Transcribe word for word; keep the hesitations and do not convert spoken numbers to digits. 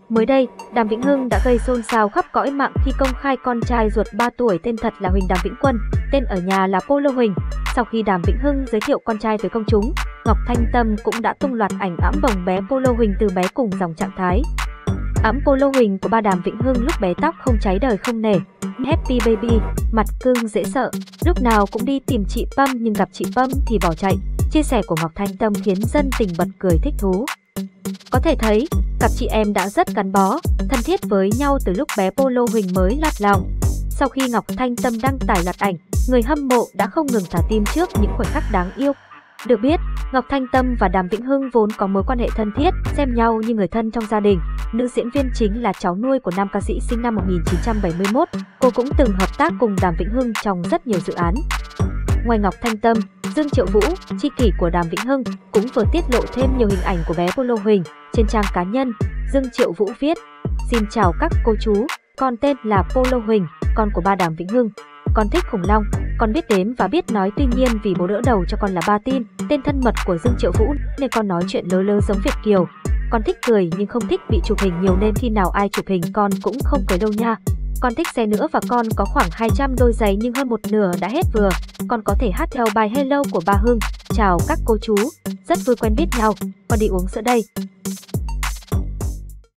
Mới đây, Đàm Vĩnh Hưng đã gây xôn xao khắp cõi mạng khi công khai con trai ruột ba tuổi tên thật là Huỳnh Đàm Vĩnh Quân, tên ở nhà là Polo Huỳnh. Sau khi Đàm Vĩnh Hưng giới thiệu con trai với công chúng, Ngọc Thanh Tâm cũng đã tung loạt ảnh ẵm bồng bé Polo Huỳnh từ bé cùng dòng trạng thái. Ẵm Polo Huỳnh của ba Đàm Vĩnh Hưng lúc bé tóc không cháy đời không nể, happy baby, mặt cưng dễ sợ, lúc nào cũng đi tìm chị Pâm nhưng gặp chị Pâm thì bỏ chạy. Chia sẻ của Ngọc Thanh Tâm khiến dân tình bật cười thích thú. Có thể thấy, cặp chị em đã rất gắn bó, thân thiết với nhau từ lúc bé Polo Huỳnh mới lọt lòng. Sau khi Ngọc Thanh Tâm đăng tải loạt ảnh, người hâm mộ đã không ngừng thả tim trước những khoảnh khắc đáng yêu. Được biết, Ngọc Thanh Tâm và Đàm Vĩnh Hưng vốn có mối quan hệ thân thiết, xem nhau như người thân trong gia đình. Nữ diễn viên chính là cháu nuôi của nam ca sĩ sinh năm một nghìn chín trăm bảy mươi mốt. Cô cũng từng hợp tác cùng Đàm Vĩnh Hưng trong rất nhiều dự án. Ngoài Ngọc Thanh Tâm, Dương Triệu Vũ, tri kỷ của Đàm Vĩnh Hưng, cũng vừa tiết lộ thêm nhiều hình ảnh của bé Polo Huỳnh. Trên trang cá nhân, Dương Triệu Vũ viết: "Xin chào các cô chú, con tên là Polo Huỳnh, con của ba Đàm Vĩnh Hưng. Con thích khủng long, con biết đếm và biết nói, tuy nhiên vì bố đỡ đầu cho con là Ba Tin, tên thân mật của Dương Triệu Vũ, nên con nói chuyện lớ lớ giống Việt kiều. Con thích cười nhưng không thích bị chụp hình nhiều nên khi nào ai chụp hình con cũng không cười đâu nha. Con thích xe nữa và con có khoảng hai trăm đôi giày nhưng hơn một nửa đã hết vừa. Con có thể hát theo bài Hello của Ba Hưng. Chào các cô chú, rất vui quen biết nhau, con đi uống sữa đây."